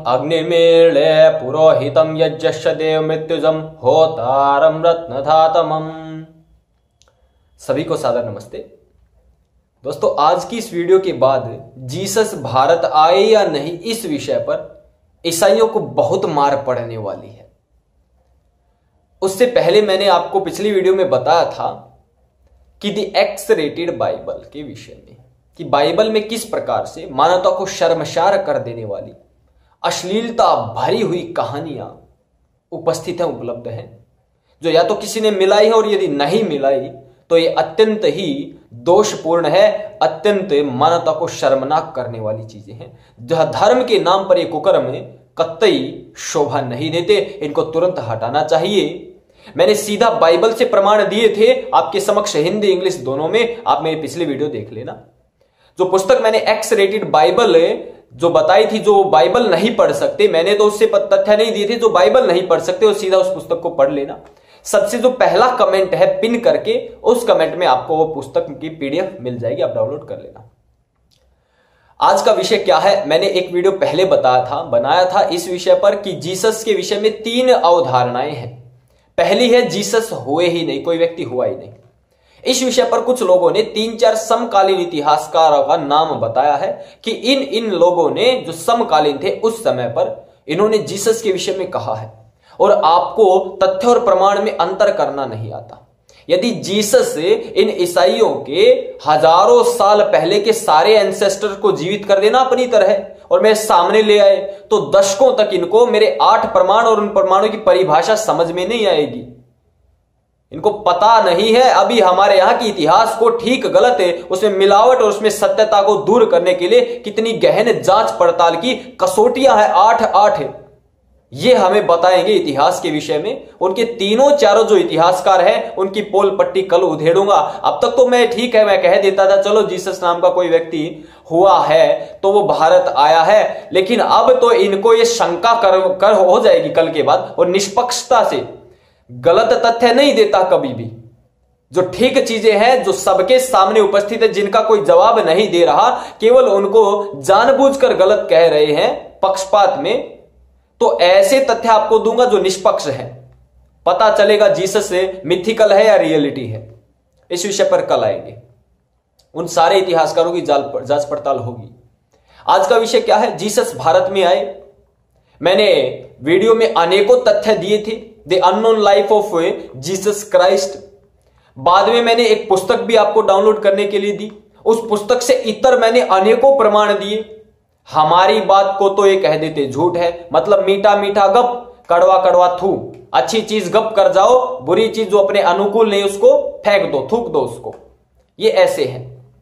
अग्निमीळे पुरोहितं यज्ञस्य देव मृत्युजम होतारम रत्नधातमम। सभी को सादर नमस्ते। दोस्तों, आज की इस वीडियो के बाद जीसस भारत आए या नहीं, इस विषय पर ईसाइयों को बहुत मार पड़ने वाली है। उससे पहले मैंने आपको पिछली वीडियो में बताया था कि द एक्स रेटेड बाइबल के विषय में, कि बाइबल में किस प्रकार से मानवता को शर्मसार कर देने वाली अश्लीलता भरी हुई कहानियां उपस्थित हैं, उपलब्ध हैं, जो या तो किसी ने मिलाई है और यदि नहीं मिलाई तो ये अत्यंत ही दोषपूर्ण है, अत्यंत मानवता को शर्मनाक करने वाली चीजें हैं, जो धर्म के नाम पर ये कुकर्म कतई शोभा नहीं देते। इनको तुरंत हटाना चाहिए। मैंने सीधा बाइबल से प्रमाण दिए थे आपके समक्ष, हिंदी इंग्लिश दोनों में। आप मेरी पिछली वीडियो देख लेना। जो पुस्तक मैंने एक्स रेटेड बाइबल जो बताई थी, जो बाइबल नहीं पढ़ सकते, मैंने तो उससे तथ्य नहीं दिए थे, जो बाइबल नहीं पढ़ सकते वो सीधा उस पुस्तक को पढ़ लेना। सबसे जो पहला कमेंट है पिन करके, उस कमेंट में आपको वो पुस्तक की पीडीएफ मिल जाएगी, आप डाउनलोड कर लेना। आज का विषय क्या है, मैंने एक वीडियो पहले बनाया था इस विषय पर कि जीसस के विषय में 3 अवधारणाएं हैं। पहली है जीसस हुए ही नहीं, कोई व्यक्ति हुआ ही नहीं। इस विषय पर कुछ लोगों ने 3-4 समकालीन इतिहासकारों का नाम बताया है कि इन लोगों ने जो समकालीन थे उस समय पर इन्होंने जीसस के विषय में कहा है, और आपको तथ्य और प्रमाण में अंतर करना नहीं आता। यदि जीसस इन ईसाइयों के हजारों साल पहले के सारे एंसेस्टर को जीवित कर देना अपनी तरह और मेरे सामने ले आए, तो दशकों तक इनको मेरे 8 प्रमाण और उन प्रमाणों की परिभाषा समझ में नहीं आएगी। इनको पता नहीं है अभी हमारे यहां की इतिहास को ठीक गलत है, उसमें मिलावट और उसमें सत्यता को दूर करने के लिए कितनी गहन जांच पड़ताल की कसौटियां हैं, 8 है। ये हमें बताएंगे इतिहास के विषय में। उनके तीनों चारों जो इतिहासकार हैं उनकी पोल पट्टी कल उधेड़ूंगा। अब तक तो मैं ठीक है, मैं कह देता था चलो जीसस नाम का कोई व्यक्ति हुआ है तो वो भारत आया है, लेकिन अब तो इनको ये शंका कर हो जाएगी कल के बाद, और निष्पक्षता से गलत तथ्य नहीं देता कभी भी। जो ठीक चीजें हैं, जो सबके सामने उपस्थित है, जिनका कोई जवाब नहीं दे रहा, केवल उनको जानबूझकर गलत कह रहे हैं पक्षपात में, तो ऐसे तथ्य आपको दूंगा जो निष्पक्ष है। पता चलेगा जीसस से मिथिकल है या रियलिटी है। इस विषय पर कल आएंगे, उन सारे इतिहासकारों की जांच पड़ताल होगी। आज का विषय क्या है, जीसस भारत में आए। मैंने वीडियो में अनेकों तथ्य दिए थे, the unknown life of Jesus Christ. बाद में मैंने एक पुस्तक भी आपको डाउनलोड करने के लिए दी, उस पुस्तक से इतर मैंने अनेकों प्रमाण दिए। हमारी बात को तो ये कह देते झूठ है, मतलब मीठा मीठा गप, कड़वा कड़वा थू। अच्छी चीज गप कर जाओ, बुरी चीज जो अपने अनुकूल नहीं उसको फेंक दो, थूक दो उसको। ये ऐसे हैं।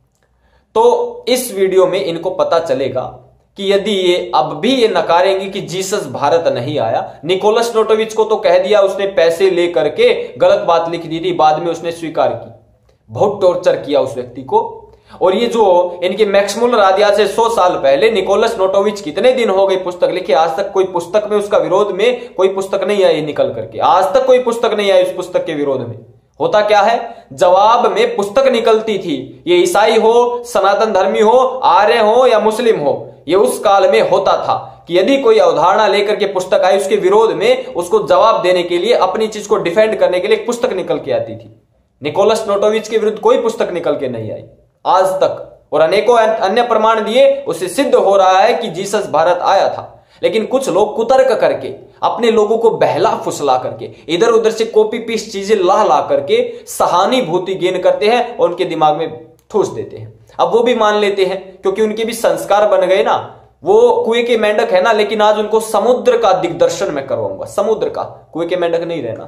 तो इस वीडियो में इनको पता चलेगा कि यदि ये अब भी ये नकारेंगे कि जीसस भारत नहीं आया। निकोलस नोटोविच को तो कह दिया, उसने पैसे लेकर के गलत बात लिख दी थी, बाद में उसने स्वीकार की। बहुत टॉर्चर किया उस व्यक्ति को। और ये जो इनके मैक्स मुलर आदि से 100 साल पहले निकोलस नोटोविच, कितने दिन हो गए पुस्तक लिखे, आज तक कोई पुस्तक में उसका विरोध में कोई पुस्तक नहीं आई निकल करके। आज तक कोई पुस्तक नहीं आई उस पुस्तक के विरोध में। होता क्या है, जवाब में पुस्तक निकलती थी। ये ईसाई हो, सनातन धर्मी हो, आर्य हो या मुस्लिम हो, ये उस काल में होता था कि यदि कोई अवधारणा लेकर के पुस्तक आई, उसके विरोध में उसको जवाब देने के लिए, अपनी चीज को डिफेंड करने के लिए एक पुस्तक निकल के आती थी। निकोलस नोटोविच के विरुद्ध कोई पुस्तक निकल के नहीं आई आज तक, और अनेकों अन्य प्रमाण दिए, उससे सिद्ध हो रहा है कि जीसस भारत आया था। लेकिन कुछ लोग कुतर्क करके, अपने लोगों को बहला फुसला करके, इधर उधर से कॉपी पेस्ट चीजें ला करके सहानुभूति गेन करते हैं और उनके दिमाग में ठूस देते हैं। अब वो भी मान लेते हैं क्योंकि उनके भी संस्कार बन गए ना। वो कुएं के मेंढक है ना, लेकिन आज उनको समुद्र का दिग्दर्शन मैं करवाऊंगा, समुद्र का। कुएं के मेंढक नहीं रहना।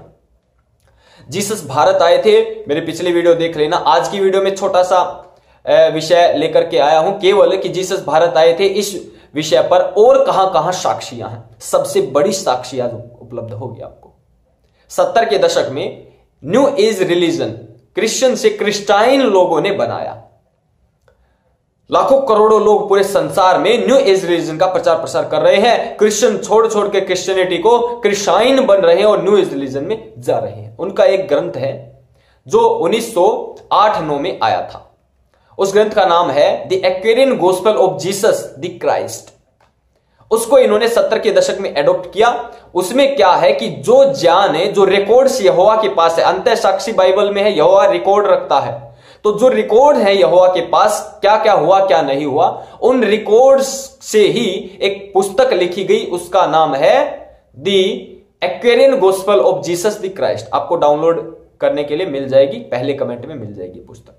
जीसस भारत आए थे, मेरे पिछली वीडियो देख लेना। आज की वीडियो में छोटा सा विषय लेकर के आया हूं, केवल कि जीसस भारत आए थे इस विषय पर और कहां कहां साक्षियां हैं। सबसे बड़ी साक्षियां उपलब्ध होगी आपको। 70 के दशक में न्यू एज रिलीजन, क्रिश्चियन से क्रिस्टाइन लोगों ने बनाया। लाखों करोड़ों लोग पूरे संसार में न्यू एज रिलीजन का प्रचार प्रसार कर रहे हैं। क्रिश्चियन छोड़ छोड़ के क्रिश्चियनिटी को क्रिस्टाइन बन रहे हैं और न्यू एज रिलीजन में जा रहे हैं। उनका एक ग्रंथ है जो 1908-9 में आया था। उस ग्रंथ का नाम है the Aquarian gospel of Jesus the Christ. उसको इन्होंने 70 के दशक में एडॉप्ट किया। उसमें क्या है कि जो ज्ञान है, जो रिकॉर्ड्स यहोवा के पास है, अंतः साक्षी बाइबल में है, यहोवा रिकॉर्ड रखता है, तो जो रिकॉर्ड है यहोवा के पास, क्या क्या हुआ क्या नहीं हुआ, उन रिकॉर्ड्स से ही एक पुस्तक लिखी गई, उसका नाम है the Aquarian gospel of Jesus the Christ. आपको डाउनलोड करने के लिए मिल जाएगी, पहले कमेंट में मिल जाएगी पुस्तक।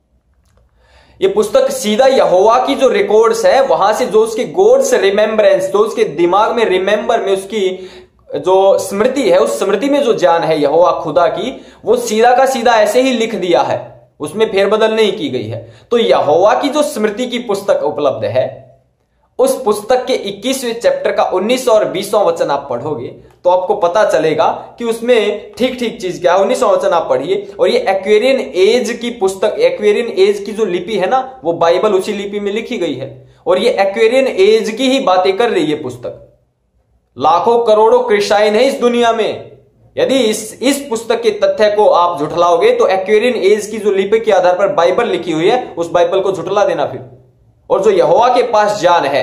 ये पुस्तक सीधा यहोवा की जो रिकॉर्ड्स है वहां से, जो उसके गॉड्स रिमेम्बरेंस, जो उसके दिमाग में रिमेंबर में उसकी जो स्मृति है, उस स्मृति में जो ज्ञान है यहोवा खुदा की, वो सीधा का सीधा ऐसे ही लिख दिया है, उसमें फेरबदल नहीं की गई है। तो यहोवा की जो स्मृति की पुस्तक उपलब्ध है, उस पुस्तक के 21वें चैप्टर का 19 और 20वां वचन आप पढ़ोगे तो आपको पता चलेगा कि उसमें ठीक ठीक चीज क्या है। 19वां वचन आप पढ़िए, और ये एक्वेरियन एज की पुस्तक, एक्वेरियन एज की जो लिपि है ना, वो बाइबल उसी लिपि में लिखी गई है, और ये एक्वेरियन एज की ही बातें कर रही है पुस्तक। लाखों करोड़ों क्रिश्चियन है इस दुनिया में। यदि इस पुस्तक के तथ्य को आप झुठलाओगे तो एक्वेरियन एज की जो लिपि के आधार पर बाइबल लिखी हुई है, उस बाइबल को झुठला देना फिर। और जो यहोवा के पास ज्ञान है,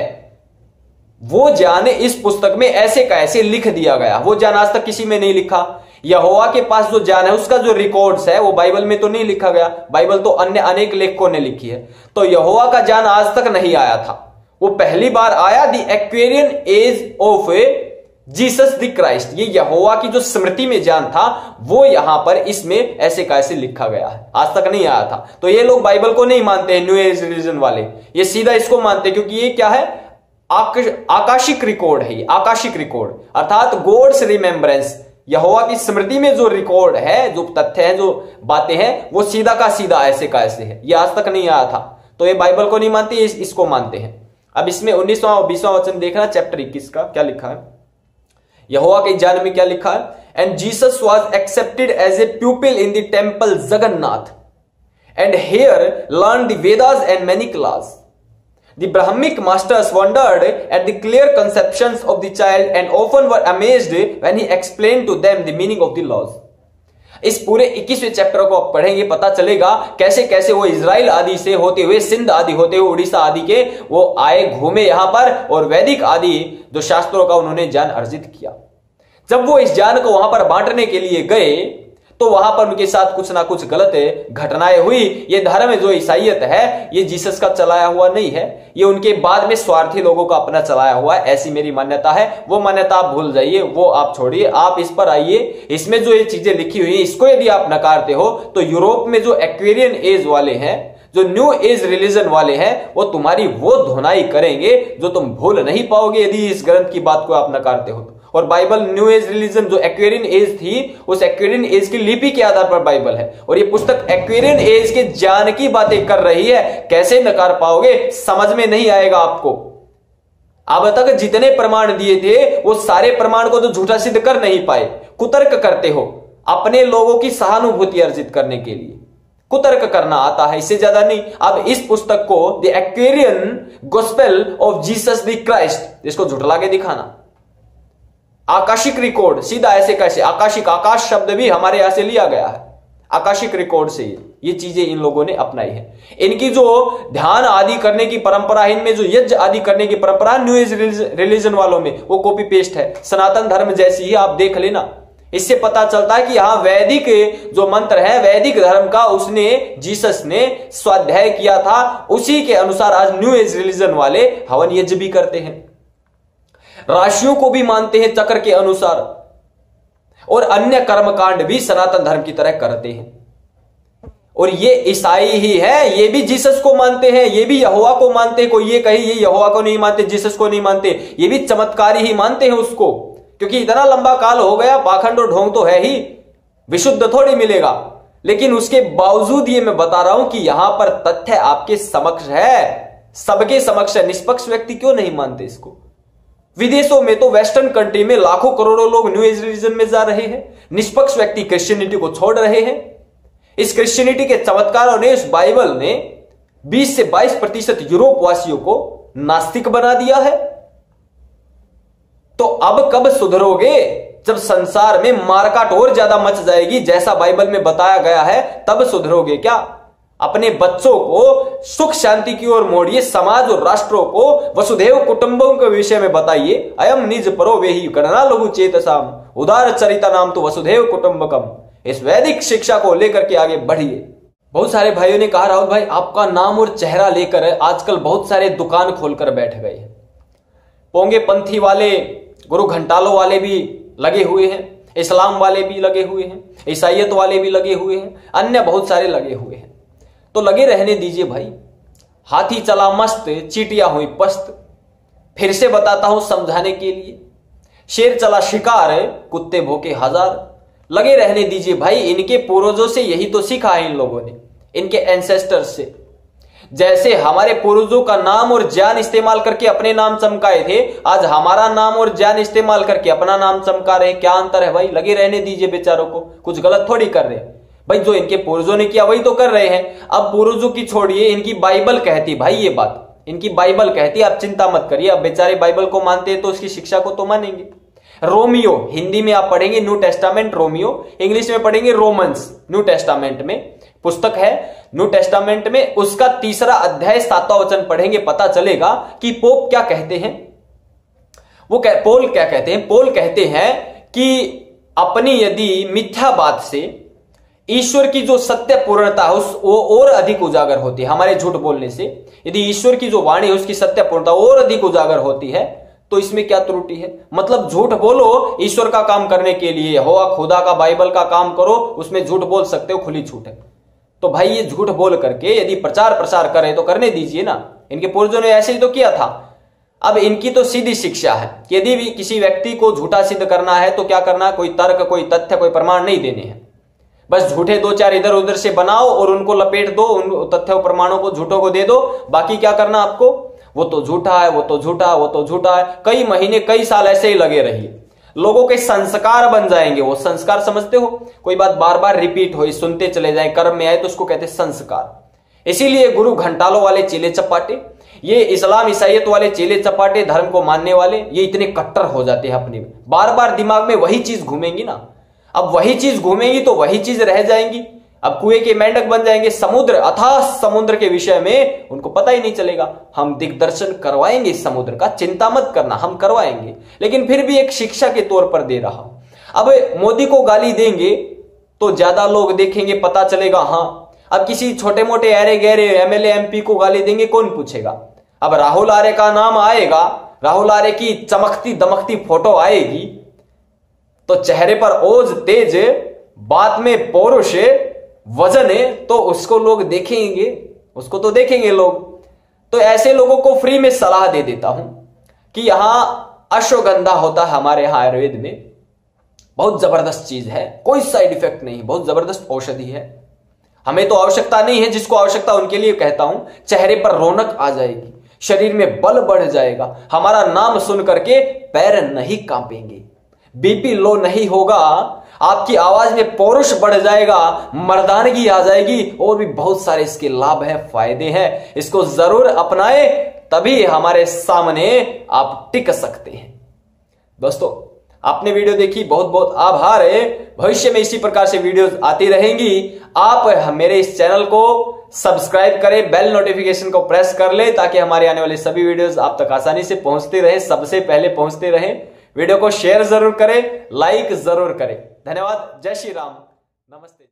वो ज्ञान इस पुस्तक में ऐसे का ऐसे लिख दिया गया। वो ज्ञान आज तक किसी में नहीं लिखा। यहोवा के पास जो ज्ञान है, उसका जो रिकॉर्ड्स है, वो बाइबल में तो नहीं लिखा गया। बाइबल तो अन्य अनेक लेखकों ने लिखी है। तो यहोवा का ज्ञान आज तक नहीं आया था, वो पहली बार आया the Aquarian age of Jesus the Christ. ये यहोवा की जो स्मृति में ज्ञान था, वो यहां पर इसमें ऐसे का ऐसे लिखा गया है, आज तक नहीं आया था। तो ये लोग बाइबल को नहीं मानते हैं, न्यू एज रिलीजन वाले, ये सीधा इसको मानते हैं, क्योंकि ये क्या है, आकाशिक रिकॉर्ड है। ये आकाशिक रिकॉर्ड अर्थात गॉड्स रिमेम्बरेंस, यहोवा की स्मृति में जो रिकॉर्ड है, जो तथ्य है, जो बातें हैं, वो सीधा का सीधा ऐसे का ऐसे है। ये आज तक नहीं आया था। तो ये बाइबल को नहीं मानते, इसको मानते हैं। अब इसमें 19वां और 20वां वचन देखना, चैप्टर 21 का क्या लिखा है। यहोवा के ज्ञान में क्या लिखा है, and Jesus was accepted as a pupil in the temple Jagannath and here learn the Vedas and many class. The Brahmic masters wondered at the clear conceptions of the child and often were amazed when he explained to them the meaning of the laws. इस पूरे 21वें chapter को आप पढ़ेंगे, पता चलेगा कैसे कैसे वो इजराइल आदि से होते हुए, सिंध आदि होते हुए, उड़ीसा आदि के वो आए, घूमे यहां पर, और वैदिक आदि जो शास्त्रों का उन्होंने ज्ञान अर्जित किया। जब वो इस ज्ञान को वहां पर बांटने के लिए गए, तो वहां पर उनके साथ कुछ ना कुछ गलत घटनाएं हुई। ये धर्म जो ईसाईयत है, ये जीसस का चलाया हुआ नहीं है, ये उनके बाद में स्वार्थी लोगों का अपना चलाया हुआ है, ऐसी मेरी मान्यता है। वो मान्यता आप भूल जाइए, वो आप छोड़िए, आप इस पर आइए। इसमें जो ये चीजें लिखी हुई है, इसको यदि आप नकारते हो, तो यूरोप में जो एक्वेरियन एज वाले हैं, जो न्यू एज रिलीजन वाले हैं, वो तुम्हारी वो धुनाई करेंगे जो तुम भूल नहीं पाओगे यदि इस ग्रंथ की बात को आप नकारते हो। और बाइबल न्यू एज रिलीजन जो एक्वेरियन एज थी, उस एक्वेरियन एज की लिपि के आधार पर बाइबल है, और ये पुस्तक एक्वेरियन एज के ज्ञान की बातें कर रही है। कैसे नकार पाओगे, समझ में नहीं आएगा आपको। अब तक जितने प्रमाण दिए थे, वो सारे प्रमाण को तो झूठा सिद्ध कर नहीं पाए। कुतर्क करते हो अपने लोगों की सहानुभूति अर्जित करने के लिए, कुतर्क करना आता है, इससे ज्यादा नहीं। अब इस पुस्तक को the Aquarian gospel of Jesus the Christ, इसको झुठला के दिखाना। आकाशिक रिकॉर्ड, सीधा ऐसे कैसे, आकाशिक, आकाश शब्द भी हमारे यहां से लिया गया है, आकाशिक रिकॉर्ड से ये चीजें इन लोगों ने अपनाई है। इनकी जो ध्यान आदि करने की परंपरा, इनमें जो यज्ञ आदि करने की परंपरा न्यू एज रिलीजन वालों में, वो कॉपी पेस्ट है, सनातन धर्म जैसी ही। आप देख लेना, इससे पता चलता है कि यहां वैदिक जो मंत्र है, वैदिक धर्म का उसने, जीसस ने स्वाध्याय किया था, उसी के अनुसार आज न्यू एज रिलीजन वाले हवन यज्ञ भी करते हैं, राशियों को भी मानते हैं चक्र के अनुसार, और अन्य कर्मकांड भी सनातन धर्म की तरह करते हैं। और ये ईसाई ही है, ये भी जीसस को मानते हैं, ये भी यहोवा को मानते हैं। कोई ये कहे ये यहोवा को नहीं मानते, जीसस को नहीं मानते, ये भी चमत्कारी ही मानते हैं उसको, क्योंकि इतना लंबा काल हो गया, पाखंड और ढोंग तो है ही, विशुद्ध थोड़ी मिलेगा। लेकिन उसके बावजूद ये मैं बता रहा हूं कि यहां पर तथ्य आपके समक्ष है, सबके समक्ष है। निष्पक्ष व्यक्ति क्यों नहीं मानते इसको? विदेशों में तो वेस्टर्न कंट्री में लाखों करोड़ों लोग न्यू एज रिलीजन में जा रहे हैं, निष्पक्ष व्यक्ति क्रिश्चियनिटी को छोड़ रहे हैं। इस क्रिश्चियनिटी के चमत्कारों ने, इस बाइबल ने 20 से 22% यूरोप वासियों को नास्तिक बना दिया है। तो अब कब सुधरोगे? जब संसार में मारकाट और ज्यादा मच जाएगी, जैसा बाइबल में बताया गया है, तब सुधरोगे क्या? अपने बच्चों को सुख शांति की ओर मोड़िए, समाज और राष्ट्रों को वसुधैव कुटुंबकम के विषय में बताइए। अयम निज परो वेहि गणना लघु चेतसाम उदार चरिता नाम तो वसुधैव कुटुंबकम। इस वैदिक शिक्षा को लेकर के आगे बढ़िए। बहुत सारे भाइयों ने कहा राहुल भाई आपका नाम और चेहरा लेकर आजकल बहुत सारे दुकान खोलकर बैठ गए हैं। पोंगे पंथी वाले, गुरु घंटालों वाले भी लगे हुए हैं, इस्लाम वाले भी लगे हुए हैं, ईसाइयत वाले भी लगे हुए हैं, अन्य बहुत सारे लगे हुए हैं। तो लगे रहने दीजिए भाई। हाथी चला मस्त, चींटियां हुई पस्त। फिर से बताता हूं समझाने के लिए। शेर चला शिकार, कुत्ते भौंके हजार। लगे रहने दीजिए भाई। इनके पूर्वजों से यही तो सीखा है इन लोगों ने, इनके एंसेस्टर्स से। जैसे हमारे पूर्वजों का नाम और ज्ञान इस्तेमाल करके अपने नाम चमकाए थे, आज हमारा नाम और ज्ञान इस्तेमाल करके अपना नाम चमका रहे। क्या अंतर है भाई? लगे रहने दीजिए बेचारों को, कुछ गलत थोड़ी कर रहे भाई। जो इनके पूर्वजों ने किया वही तो कर रहे हैं। अब पूर्वजों की छोड़िए, इनकी बाइबल कहती भाई ये बात, इनकी बाइबल कहती, आप चिंता मत करिए। अब बेचारे बाइबल को मानते हैं तो उसकी शिक्षा को तो मानेंगे। रोमियो, हिंदी में आप पढ़ेंगे न्यू टेस्टामेंट रोमियो, इंग्लिश में पढ़ेंगे रोमन्स। न्यू टेस्टामेंट में पुस्तक है न्यू टेस्टामेंट में, उसका 3रा अध्याय 7वां वचन पढ़ेंगे, पता चलेगा कि पोप क्या कहते हैं। पोल क्या कहते हैं? पोल कहते हैं कि अपनी यदि मिथ्यावाद से ईश्वर की जो सत्य पूर्णता है वो और अधिक उजागर होती है। हमारे झूठ बोलने से यदि ईश्वर की जो वाणी है उसकी सत्य पूर्णता और अधिक उजागर होती है, तो इसमें क्या त्रुटि है? मतलब झूठ बोलो ईश्वर का काम करने के लिए, हो खुदा का बाइबल का काम करो, उसमें झूठ बोल सकते हो, खुली छूट है। तो भाई ये झूठ बोल करके यदि प्रचार प्रसार करे तो करने दीजिए ना। इनके पूर्वजों ने ऐसे ही तो किया था। अब इनकी तो सीधी शिक्षा है कि यदि भी किसी व्यक्ति को झूठा सिद्ध करना है तो क्या करना है? कोई तर्क, कोई तथ्य, कोई प्रमाण नहीं देने हैं। बस झूठे 2-4 इधर उधर से बनाओ और उनको लपेट दो, उन तथ्यों प्रमाणों को झूठों को दे दो। बाकी क्या करना आपको? वो तो झूठा है, वो तो झूठा है, वो तो झूठा है। कई महीने, कई साल ऐसे ही लगे रहिए। लोगों के संस्कार बन जाएंगे। वो संस्कार समझते हो? कोई बात बार बार रिपीट हो, सुनते चले जाए, कर्म में आए तो उसको कहते हैं संस्कार। इसीलिए गुरु घंटालों वाले चेले चपाटे, ये इस्लाम ईसाइयत वाले चेले चपाटे, धर्म को मानने वाले, ये इतने कट्टर हो जाते हैं अपने में। बार बार दिमाग में वही चीज घूमेंगी ना। अब वही चीज घूमेंगी तो वही चीज रह जाएंगी। अब कुएं के मेंढक बन जाएंगे। समुद्र, अथाह समुद्र के विषय में उनको पता ही नहीं चलेगा। हम दिग्दर्शन करवाएंगे इस समुद्र का, चिंता मत करना, हम करवाएंगे। लेकिन फिर भी एक शिक्षा के तौर पर दे रहा हूं। अब मोदी को गाली देंगे तो ज्यादा लोग देखेंगे, पता चलेगा। हाँ, अब किसी छोटे मोटे ऐरे गहरे एमएलए एमपी को गाली देंगे, कौन पूछेगा? अब राहुल आर्य का नाम आएगा, राहुल आर्य की चमकती दमकती फोटो आएगी तो चेहरे पर ओज तेज, बात में पौरुष, वजन है, तो उसको लोग देखेंगे, उसको तो देखेंगे लोग। तो ऐसे लोगों को फ्री में सलाह दे देता हूं कि यहां अश्वगंधा होता है हमारे यहां आयुर्वेद में, बहुत जबरदस्त चीज है, कोई साइड इफेक्ट नहीं, बहुत जबरदस्त औषधि है। हमें तो आवश्यकता नहीं है, जिसको आवश्यकता उनके लिए कहता हूं। चेहरे पर रौनक आ जाएगी, शरीर में बल बढ़ जाएगा, हमारा नाम सुन करके पैर नहीं कांपेंगे, बीपी लो नहीं होगा, आपकी आवाज में पौरुष बढ़ जाएगा, मर्दानगी आ जाएगी, और भी बहुत सारे इसके लाभ हैं, फायदे हैं। इसको जरूर अपनाएं, तभी हमारे सामने आप टिक सकते हैं। दोस्तों, आपने वीडियो देखी, बहुत बहुत आभार है। भविष्य में इसी प्रकार से वीडियोस आती रहेंगी। आप मेरे इस चैनल को सब्सक्राइब करें, बेल नोटिफिकेशन को प्रेस कर ले, ताकि हमारे आने वाले सभी वीडियोस आप तक आसानी से पहुंचते रहे, सबसे पहले पहुंचते रहे। वीडियो को शेयर जरूर करें, लाइक जरूर करें। धन्यवाद। जय श्री राम। नमस्ते।